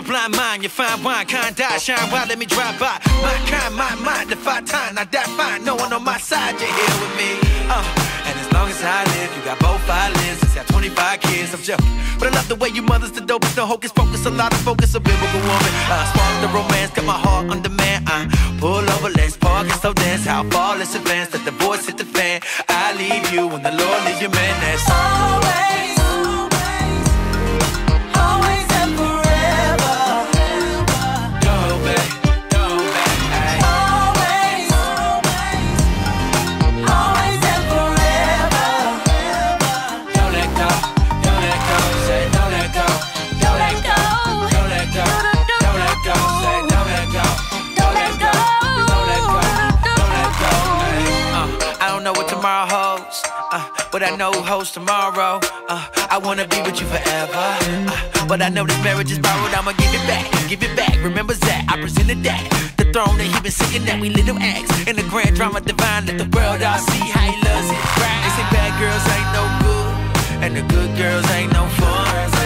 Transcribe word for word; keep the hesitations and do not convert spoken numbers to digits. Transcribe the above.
blind mind, you find wine, kind die, shine bright, let me drive by. My kind, my mind, defy time, I die fine. No one on my side, you're here with me. Uh, and as long as I live, you got both eyelids. Since you have twenty-five kids, I'm joking. But I love the way you mothers the dopest, no hocus pocus, a lot of focus, a biblical woman. Uh, spark the romance, got my heart on demand. Uh, pull over, let's park and slow dance. How far let's advance, let the voice hit the fan. I leave you when the Lord leaves you, man. That's always, always and forever. Go, babe, go, babe, ay. Always, always and forever. Don't let go, don't let go, say don't let go. Don't let go, Don't let go, don't let go, say don't let go. don't let go, Don't let go, don't let go, ay. Uh, I don't know what tomorrow holds, uh, but I know who holds tomorrow. Uh, I wanna be with you forever, uh, but I know this marriage is borrowed. I'ma give it back, give it back. Remember Zach, I presented that. The throne that he been sitting at, we little acts. In the grand drama divine, let the world all see how he loves it. Right? They say bad girls ain't no good, and the good girls ain't no fun.